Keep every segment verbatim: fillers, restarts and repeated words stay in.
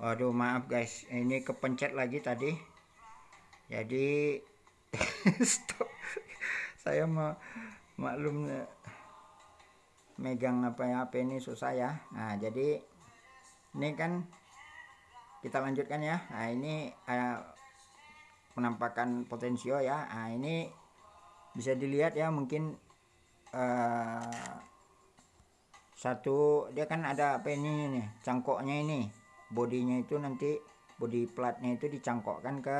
Waduh, maaf guys, ini kepencet lagi tadi. Jadi stop. Saya mau maklum megang apa ya H P ini susah ya. Nah, jadi ini kan kita lanjutkan ya. Nah, ini uh, penampakan potensio ya. Nah, ini bisa dilihat ya, mungkin uh, satu dia kan ada apa ini nih, cangkoknya ini. Bodinya itu nanti body platnya itu dicangkokkan ke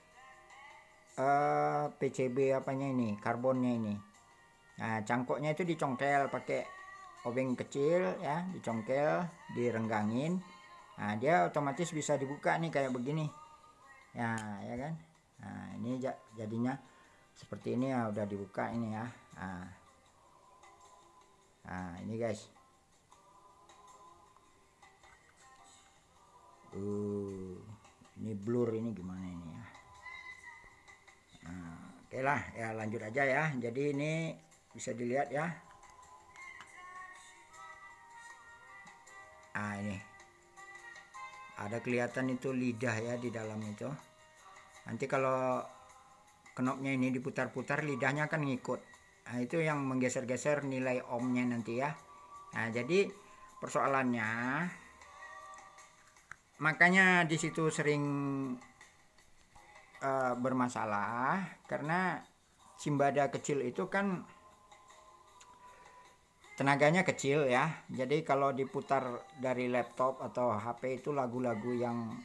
uh, P C B apanya ini, karbonnya ini. Nah, cangkoknya itu dicongkel pakai obeng kecil ya, dicongkel, direnggangin. Nah, dia otomatis bisa dibuka nih kayak begini. Ya, ya kan? Nah, ini jadinya seperti ini ya, udah dibuka ini ya. Nah, nah ini guys. Uh, ini blur ini gimana ini ya? Nah, oke lah ya, lanjut aja ya. Jadi ini bisa dilihat ya. Ah, ini ada kelihatan itu lidah ya di dalam itu. Nanti kalau knopnya ini diputar-putar, lidahnya akan ngikut. Nah, itu yang menggeser-geser nilai ohmnya nanti ya. Nah, jadi persoalannya, makanya di situ sering uh, bermasalah karena simbada kecil itu kan tenaganya kecil ya. Jadi kalau diputar dari laptop atau H P itu lagu-lagu yang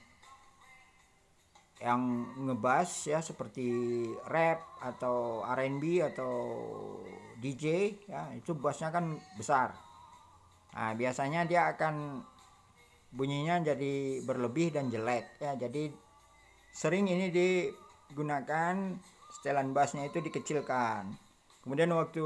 yang ngebas ya, seperti rap atau R and B atau D J ya, itu bassnya kan besar. Nah, biasanya dia akan bunyinya jadi berlebih dan jelek ya. Jadi sering ini digunakan setelan bassnya itu dikecilkan. Kemudian waktu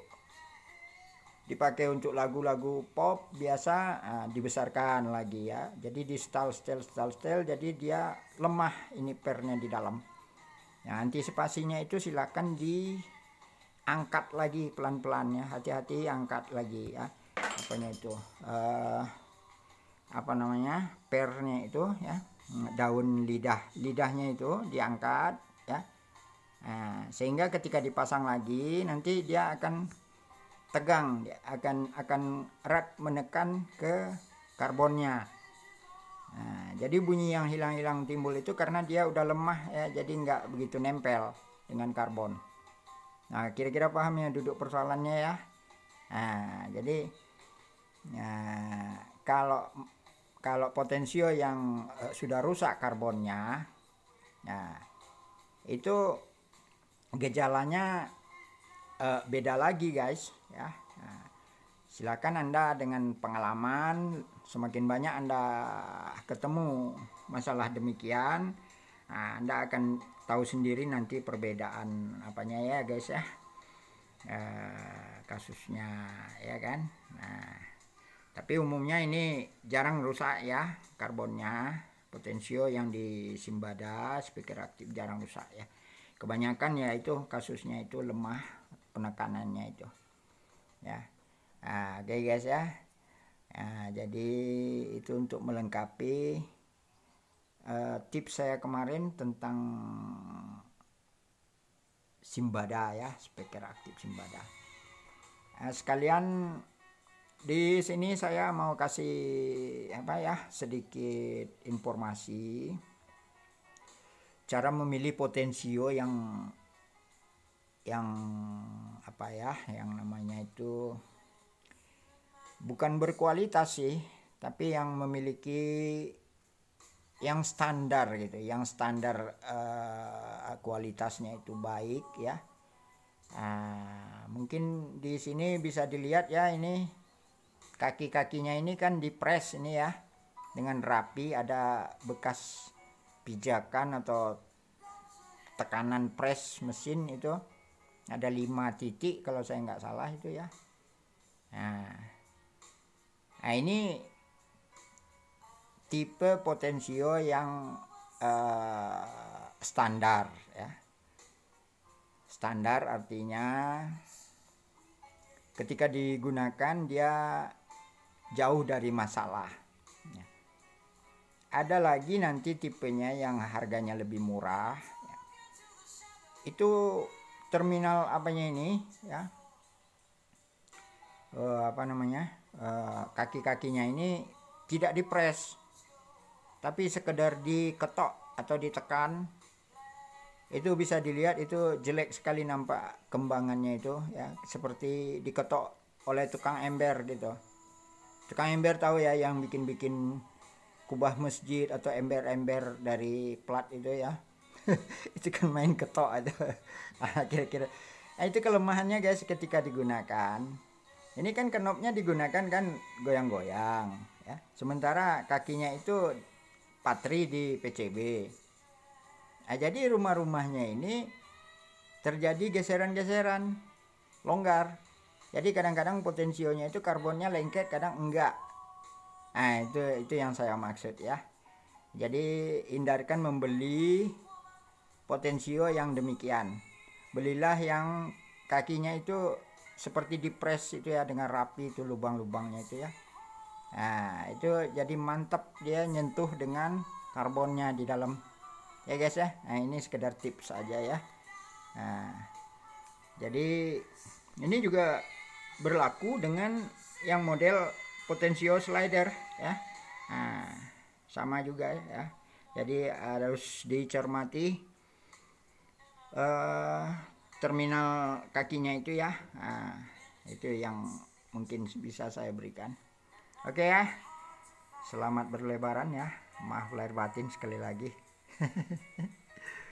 dipakai untuk lagu-lagu pop biasa, nah, dibesarkan lagi ya. Jadi di style style style style jadi dia lemah ini pernya di dalam. Nah, antisipasinya itu silakan diangkat lagi pelan-pelan ya. Hati-hati angkat lagi ya. Apanya itu? Uh, apa namanya? Pernya itu ya. Daun lidah, lidahnya itu diangkat ya. Nah, sehingga ketika dipasang lagi nanti dia akan tegang, dia akan akan erat menekan ke karbonnya. Nah, jadi bunyi yang hilang-hilang timbul itu karena dia udah lemah ya, jadi nggak begitu nempel dengan karbon. Nah, kira-kira paham ya duduk persoalannya ya. Nah, jadi ya, kalau kalau potensio yang uh, sudah rusak karbonnya, nah itu gejalanya uh, beda lagi guys ya. Nah, silakan Anda dengan pengalaman semakin banyak Anda ketemu masalah demikian, nah, Anda akan tahu sendiri nanti perbedaan apanya ya guys ya, uh, kasusnya ya kan. Nah, tapi umumnya ini jarang rusak ya karbonnya. Potensio yang di simbada speaker aktif jarang rusak ya. Kebanyakan ya itu kasusnya itu lemah penekanannya itu ya. Nah, oke okay guys ya. Nah, jadi itu untuk melengkapi uh, tips saya kemarin tentang simbada ya, speaker aktif simbada. Nah, sekalian di sini saya mau kasih apa ya, sedikit informasi cara memilih potensio yang yang apa ya, yang namanya itu bukan berkualitas sih, tapi yang memiliki yang standar gitu, yang standar uh, kualitasnya itu baik ya. Nah, mungkin di sini bisa dilihat ya, ini kaki-kakinya ini kan dipres ini ya dengan rapi, ada bekas pijakan atau tekanan press mesin itu ada lima titik kalau saya nggak salah itu ya. Nah, nah ini tipe potensio yang uh, standar ya. Standar artinya ketika digunakan dia jauh dari masalah. ada lagi nanti tipenya yang harganya lebih murah ya. Itu terminal apanya ini ya, uh, apa namanya, uh, kaki-kakinya ini tidak dipres, tapi sekedar diketok atau ditekan. Itu bisa dilihat, itu jelek sekali nampak kembangannya itu ya, seperti diketok oleh tukang ember gitu. Tukang ember tahu ya, yang bikin-bikin kubah masjid atau ember-ember dari plat itu ya. Itu kan main ketok aja. Nah, kira-kira nah, itu kelemahannya guys ketika digunakan. Ini kan knopnya digunakan kan goyang-goyang ya, sementara kakinya itu patri di P C B. Nah, jadi rumah-rumahnya ini terjadi geseran-geseran, longgar. Jadi kadang-kadang potensionya itu karbonnya lengket, kadang enggak. Nah, itu itu yang saya maksud ya. Jadi hindarkan membeli potensio yang demikian. Belilah yang kakinya itu seperti dipres itu ya, dengan rapi itu lubang-lubangnya itu ya. Nah, itu jadi mantap, dia nyentuh dengan karbonnya di dalam. Ya guys ya. Nah, ini sekedar tips aja ya. Nah, jadi ini juga berlaku dengan yang model potensio slider ya. Nah, sama juga ya. Jadi harus dicermati uh, terminal kakinya itu ya. Nah, itu yang mungkin bisa saya berikan. Oke ya. Selamat berlebaran ya. Maaf lahir batin sekali lagi.